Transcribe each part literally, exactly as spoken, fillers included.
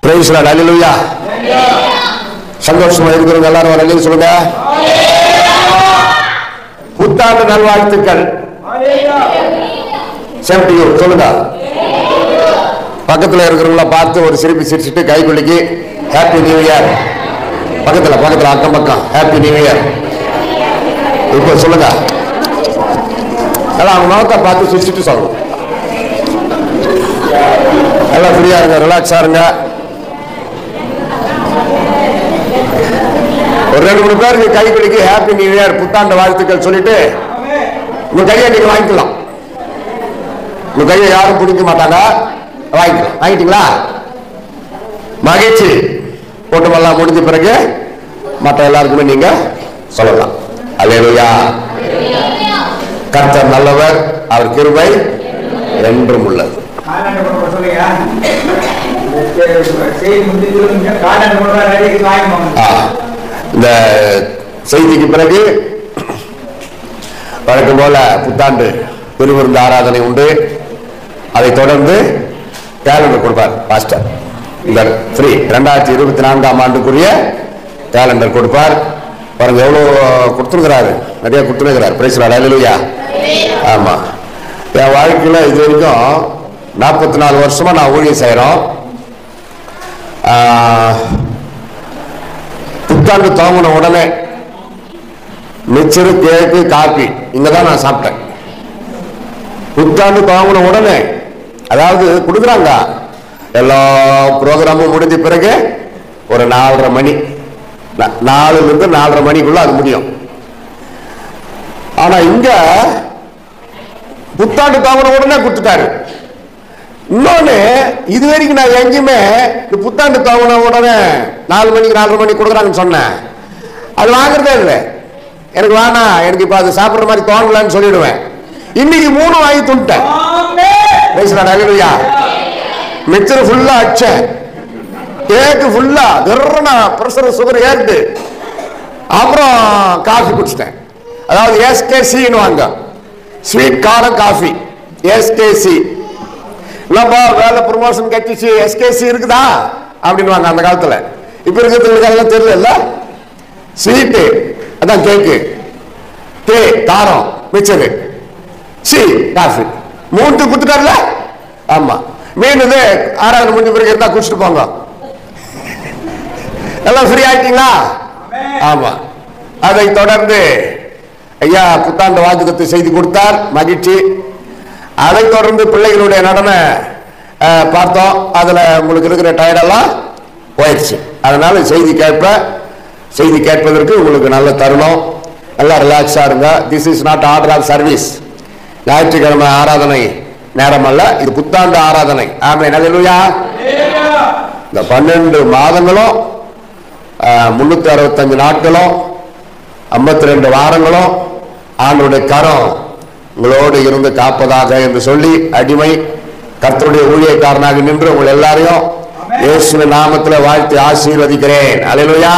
Price lord. ஹல்லேலூயா. சந்தோஷமா இருக்கிறவங்க எல்லாரும் ஹல்லேலூயா சொல்லுங்க. புத்தாண்டு நல்வாழ்த்துக்கள். சேம் டு யூ சொல்லுங்க. பக்கத்துல இருக்கிறவங்கள பார்த்து ஒரு சிரிப்பு சிரிச்சுட்டு கை குலுக்கி ஹாப்பி நியூ இயர். பக்கத்துல பக்கத்துல அக்கம் பக்கம் ஹாப்பி நியூ இயர். இப்ப சொல்லுங்க. அதான் அவங்க முகத்தை பார்த்து சிரிச்சுட்டு சொல்லணும். எல்லாம் ஃப்ரீயா இருங்க, ரிலாக்ஸா இருங்க. ஒரு ரெண்டு மூணு பேருக்கு கை குலுக்கி ஹாப்பி நியூ இயர் புத்தாண்டு வாழ்த்துக்கள் சொல்லிட்டு உங்க கையை நீங்க வாங்கிக்கலாம். உங்க கையை யாரும் பிடிக்க மாட்டாங்க, வாங்கிக்கலாம். வாங்கிட்டீங்களா? மகிழ்ச்சி. கூட்டமெல்லாம் முடிஞ்ச பிறகு மற்ற எல்லாருக்குமே நீங்க சொல்லலாம். அல்லேலூயா. கர்த்தர் நல்லவர், அவர் கிருபை என்றும் உள்ளது. இந்த செய்திக்கு பிறகு வழக்கம் போல புத்தாண்டு திருவிருந்து ஆராதனை உண்டு. அதை தொடர்ந்து கேலண்டர் கொடுப்பார் பாஸ்டர். இந்த ஃப்ரீ ரெண்டாயிரத்தி இருபத்தி நான்காம் ஆண்டுக்குரிய கேலண்டர் கொடுப்பார். பாருங்க எவ்வளவு கொடுத்துருக்கிறாரு, நிறைய கொடுத்துருக்கிறார். Praise lord. ஹல்லேலூயா. ஆமா, என் வாழ்க்கையில இது வரைக்கும் நாற்பத்தி நாலு வருஷமா நான் ஊழியம் செய்யறோம். புத்தாண்டு துவங்கின உடனே மிச்சரு, கேக்கு, காபி இங்கதான் நான் சாப்பிட்டேன். புத்தாண்டு துவங்கின உடனே, அதாவது கொடுக்குறாங்க எல்லா ப்ரோக்ராமும் முடிஞ்ச பிறகு ஒரு நாலரை மணி, நாலுல இருந்து நாலரை மணிக்குள்ள அது முடியும். ஆனா இங்க புத்தாண்டு துவங்கின உடனே கொடுத்துட்டாரு. இன்னொன்னு, இது வரைக்கும் நான் எங்கேயுமே இந்த புத்தாண்டு துவங்கின உடனே நாலு மணிக்கு நாலரை மணிக்கு கொடுக்குறாங்கன்னு சொன்னேன். அது வாங்குறதே இல்லை. எனக்கு வேணாம், எனக்கு இப்ப அது சாப்பிட்ற மாதிரி தோணலன்னு சொல்லிடுவேன். இன்னைக்கு மூணு வாங்கி துண்டேன். மிச்சர் ஃபுல்லா அடிச்சேன், கேக்கு ஃபுல்லா கர்றனா பிரஷர் சுகர் ஏறிட்டு, அப்புறம் காஃபி குடிச்சிட்டேன். அதாவது எஸ்கேசின்னு வாங்க, ஸ்வீட் காரம் காஃபி, எஸ்கேசி. இல்லப்பா வேலை ப்ரமோஷன் கட்டிச்சு, எஸ்கேசி இருக்குதா அப்படின்னு வாங்க அந்த காலத்துல. இப்ப இருக்கிறதுக்கு தெரியல. ஸ்வீட்டு அதான் கேக்கு, கே காரம், மிச்சரு, சி காஃபி, மூணு குத்துட்டார்ல. ஆமா, மீன் இது ஆறாவது முடிஞ்ச பிறகு இருந்தா குடிச்சிட்டு போங்க. எல்லாம் ஃப்ரீ ஆயிட்டீங்களா? ஆமா. அதை தொடர்ந்து ஐயா புத்தாண்டு வாக்குத்தத்தை செய்தி கொடுத்தார், மகிழ்ச்சி. அதை தொடர்ந்து பிள்ளைகளுடைய நடன பார்த்தோம். அதுல உங்களுக்கு இருக்கிற டயர்டெல்லாம் போயிடுச்சு. அதனால செய்தி கேட்ப செய்தி கேட்பதற்கு உங்களுக்கு நல்ல தருணம். நல்லா ரிலாக்ஸா இருங்க. This is not order of service. ஞாயிற்றுக்கிழமை ஆராதனை நேரம் அல்ல, இது புத்தாண்டு ஆராதனை. ஆமென். ஹல்லேலூயா. இந்த பன்னெண்டு மாதங்களும் முன்னூத்தி அறுபத்தஞ்சு நாட்களும் ஐம்பத்தி ரெண்டு வாரங்களும் ஆண்டவருடைய கரம் உங்களோடு இருந்து காப்பதாக என்று சொல்லி அடிமை கர்த்தருடைய ஊழியக்காரனாக நின்று உங்கள் எல்லாரையும் இயேசுவின் நாமத்தில் வாழ்த்தி ஆசீர்வதிக்கிறேன். ஹல்லேலூயா.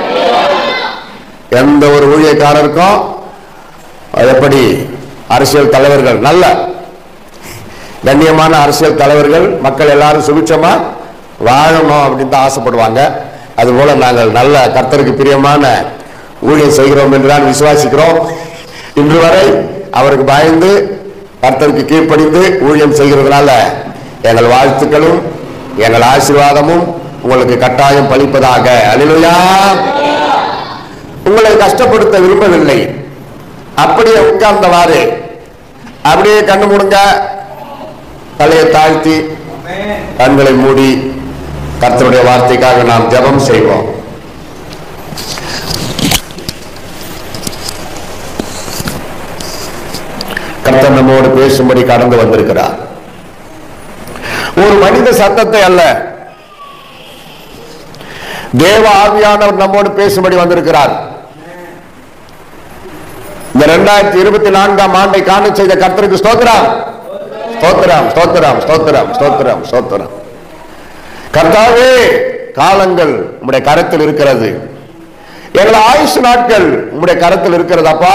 எந்த ஒரு ஊழியக்காரருக்கும் எப்படி அரசியல் தலைவர்கள், நல்ல கண்ணியமான அரசியல் தலைவர்கள் மக்கள் எல்லாரும் சுபிட்சமா வாழணும் அப்படின்னு தான் ஆசைப்படுவாங்க. அதுபோல நாங்கள் நல்ல கர்த்தருக்கு பிரியமான ஊழியம் செய்கிறோம் என்றுதான் விசுவாசிக்கிறோம். இன்று வரை அவருக்கு பயந்து கர்த்தருக்கு கீழ்ப்படிந்து ஊழியம் செய்கிறதுனால எங்கள் வாழ்த்துக்களும் எங்கள் ஆசீர்வாதமும் உங்களுக்கு கட்டாயம் பலிப்பதாக. அல்லேலூயா. உங்களை கஷ்டப்படுத்த விரும்பவில்லை. அப்படியே உட்கார்ந்தவாறு அப்படியே கண்ணு மூடுங்க, தலையை தாழ்த்தி கண்களை மூடி கர்த்தருடைய வார்த்தைக்காக நாம் ஜெபம் செய்வோம். கர்த்தர் நம்மோடு பேசும்படி கடந்து வந்திருக்கிறார். ஒரு மனித சத்தத்தை அல்ல, தேவ ஆவியானவர் நம்மோடு பேசும்படி வந்திருக்கிறார். இந்த இரண்டாயிரத்தி இருபத்தி நான்காம் ஆண்டை காண செய்த கர்த்தருக்கு ஸ்தோத்திரம், ஸ்தோத்திரம், ஸ்தோத்திரம், ஸ்தோத்திரம், ஸ்தோத்திரம், ஸ்தோத்திரம். கர்த்தாவே, காலங்கள் உம்முடைய கரத்தில் இருக்கிறது. எங்கள் ஆயுசு நாட்கள் உம்முடைய கரத்தில் இருக்கிறதப்பா.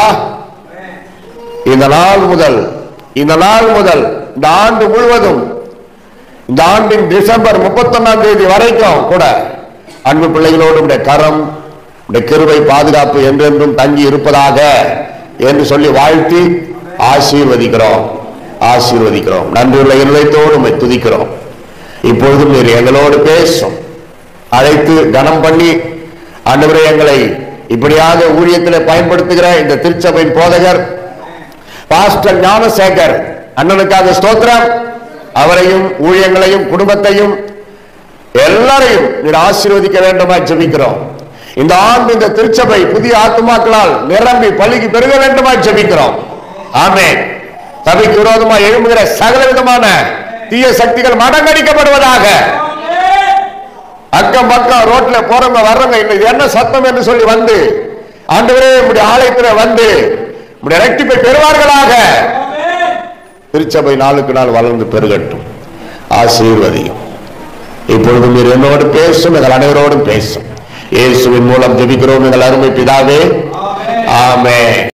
இந்த நாள் முதல் இந்த நாள் முதல் இந்த ஆண்டு முழுவதும் இந்த ஆண்டின் டிசம்பர் முப்பத்தி ஒன்னாம் தேதி வரைக்கும் கூட அன்பு பிள்ளைகளோடு உடைய கரம், உடைய கிருபை, பாதுகாப்பு என்றென்றும் தங்கி இருப்பதாக என்று சொல்லி வாழ்த்தி ஆசீர்வதிக்கிறோம் ஆசீர்வதிக்கிறோம் நன்றியுள்ள இருதயத்தோடு உம்மை துதிக்கிறோம். இப்பொழுதும் நீர் எங்களோடு பேசும், அழைத்து கனம் பண்ணி ஆண்டவரே எங்களை இப்படியாக ஊழியத்தில் பயன்படுத்துகிற இந்த திருச்சபையின் போதகர் பாஸ்டர் ஞானசேகர் அண்ணனுக்காக ஸ்தோத்திரம். அவரையும் ஊழியங்களையும் குடும்பத்தையும் எல்லாரையும் நீர் ஆசீர்வதிக்க வேண்டுமா ஜெபிக்கிறோம். இந்த ஆண்டு இந்த திருச்சபை புதிய ஆத்துமாக்களால் நிரம்பி பள்ளிக்கு பெருக வேண்டுமா ஜெபிக்கிறோம். ஆமென். சபைக்கு விரோதமாக எழும்புகிற சகல விதமான தீய சக்திகள் மடங்கடிக்கப்படுவதாக. அக்கம் பக்கம் ரோட்ல போறவங்க வர்றவங்க இன்னைக்கு என்ன சத்தம் என்று சொல்லி வந்து ஆண்டவரே உம்முடைய ஆலயத்தில் வந்து உம்முடைய இரட்சிப்பை பெறுவார்களாக. திருச்சபை நாளுக்கு நாள் வளர்ந்து பெருகட்டும். ஆசீர்வதியும். இப்பொழுது நீர் என்னோடு பேசும், எங்கள் அனைவரோடும் பேசும். இயேசுவின் மூலம் ஜெபிக்கிறோம் எங்கள் அருமை பிதாவே. ஆமென்.